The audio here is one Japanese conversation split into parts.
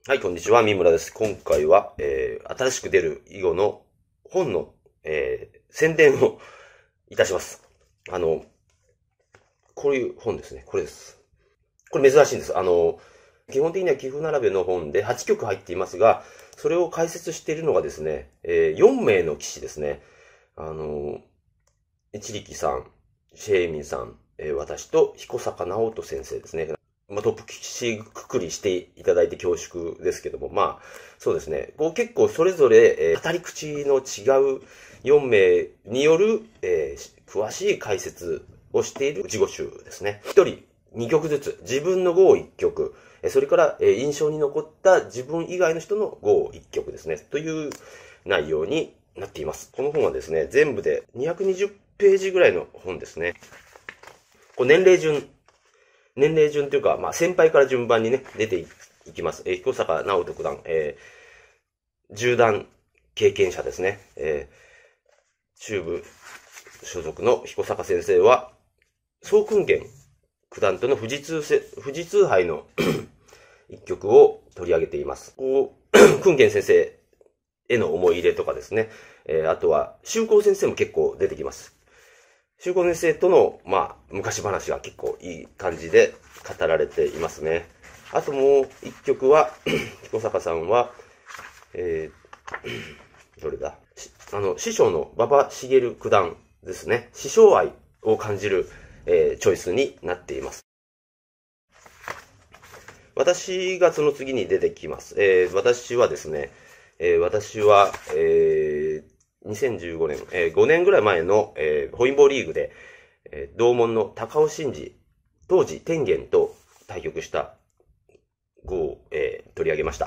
はい、こんにちは。三村です。今回は、新しく出る囲碁の本の、宣伝をいたします。こういう本ですね。これです。これ珍しいんです。基本的には棋譜並べの本で8局入っていますが、それを解説しているのがですね、4名の棋士ですね。一力さん、シェイミンさん、私と彦坂直人先生ですね。トップ棋士くくりしていただいて恐縮ですけども、そうですね。結構それぞれ、語り口の違う4名による、詳しい解説をしている自己集ですね。1人2曲ずつ、自分の碁を1曲、それから、印象に残った自分以外の人の碁を1曲ですね。という内容になっています。この本はですね、全部で220ページぐらいの本ですね。年齢順というか、先輩から順番にね、出ていきます。彦坂直人九段、10段経験者ですね。中部所属の彦坂先生は、宋訓元九段との富士通杯の一局を取り上げています。訓元先生への思い入れとかですね。あとは、修行先生も結構出てきます。修行先生との、昔話が結構いい感じで語られていますね。あともう一曲は、彦坂さんは、どれだ師匠の馬場茂九段ですね。師匠愛を感じる、チョイスになっています。私がその次に出てきます。私はですね、2015年、5年ぐらい前の、本因坊リーグで、同門の高尾真治、当時天元と対局した碁を、取り上げました。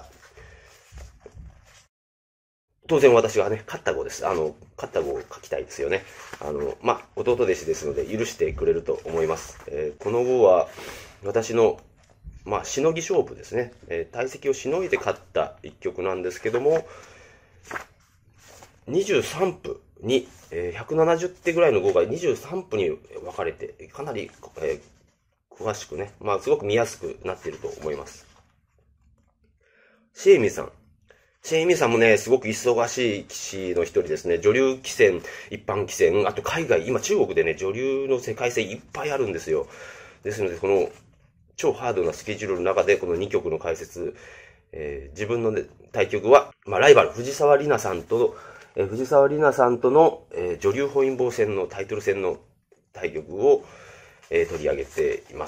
当然私がね、勝った碁です。勝った碁を書きたいですよね。弟弟子ですので許してくれると思います。この碁は私のしのぎ勝負ですね。大石をしのいで勝った一局なんですけども、23歩に、170手ぐらいの碁が23歩に分かれて、かなり、詳しくね、すごく見やすくなっていると思います。シェイミンさんもね、すごく忙しい棋士の一人ですね。女流棋戦、一般棋戦、あと海外、今中国でね、女流の世界戦いっぱいあるんですよ。ですので、この超ハードなスケジュールの中で、この2局の解説、自分の、ね、対局は、ライバル、藤沢里菜さんとの、女流本因坊戦のタイトル戦の対局を、取り上げています。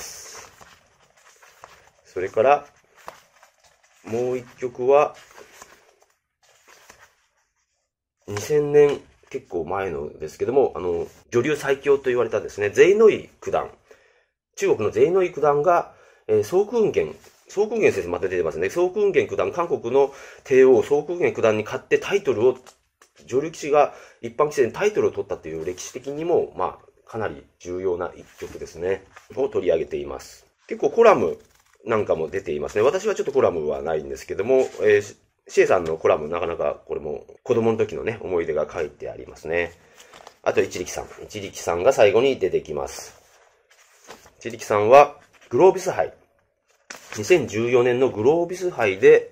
それから、もう一局は、2000年、結構前のですけども、女流最強と言われたですね、ゼイノイ九段、中国のゼイノイ九段が、宋訓元先生また出てますね。宋訓元九段、韓国の帝王宋訓元九段に勝ってタイトルを、女流棋士が一般棋戦でタイトルを取ったという歴史的にも、かなり重要な一局ですね。を取り上げています。結構コラムなんかも出ていますね。私はちょっとコラムはないんですけども、シエさんのコラムなかなかこれも子供の時のね、思い出が書いてありますね。あと一力さんが最後に出てきます。一力さんはグロービス杯。2014年のグロービス杯で、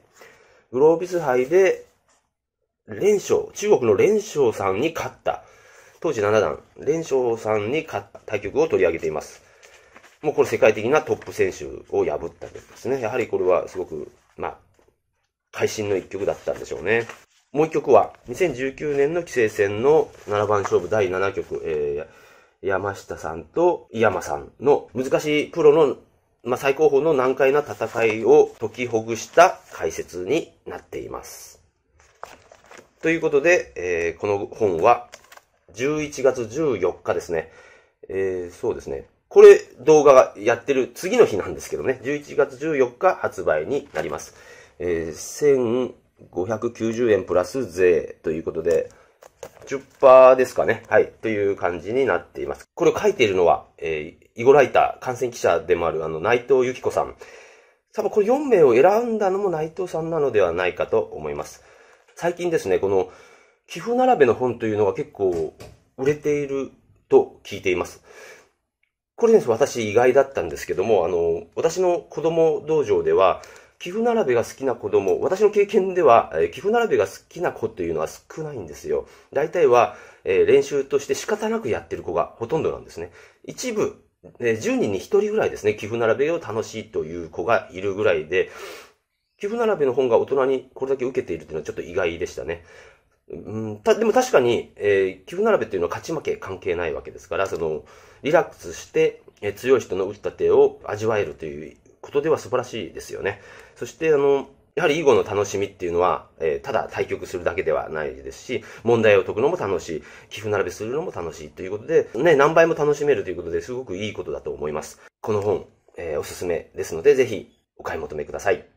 連勝、中国の連勝さんに勝った、当時7段、連勝さんに勝った対局を取り上げています。もうこれ世界的なトップ選手を破ったんですね。やはりこれはすごく、会心の一局だったんでしょうね。もう一局は、2019年の棋聖戦の7番勝負第7局、山下さんと井山さんの難しいプロの、最高峰の難解な戦いを解きほぐした解説になっています。ということで、この本は11月14日ですね。そうですね。これ動画がやってる次の日なんですけどね。11月14日発売になります。1590円プラス税ということで、10% ですかね。はい。という感じになっています。これを書いているのは、囲碁ライター、観戦記者でもある内藤由紀子さん。多分これ4名を選んだのも内藤さんなのではないかと思います。最近ですね、この棋譜並べの本というのが結構売れていると聞いています。これです、私意外だったんですけども、私の子供道場では、 棋譜並べが好きな子供、私の経験では、棋譜並べが好きな子というのは少ないんですよ。大体は、練習として仕方なくやってる子がほとんどなんですね。一部、10人に1人ぐらいですね、棋譜並べを楽しいという子がいるぐらいで、棋譜並べの本が大人にこれだけ受けているというのはちょっと意外でしたね。でも確かに、棋譜並べっていうのは勝ち負け関係ないわけですから、リラックスして、強い人の打った手を味わえるということでは素晴らしいですよね。そして、やはり囲碁の楽しみっていうのは、ただ対局するだけではないですし、問題を解くのも楽しい、棋譜並べするのも楽しいということで、ね、何倍も楽しめるということですごくいいことだと思います。この本、おすすめですので、ぜひお買い求めください。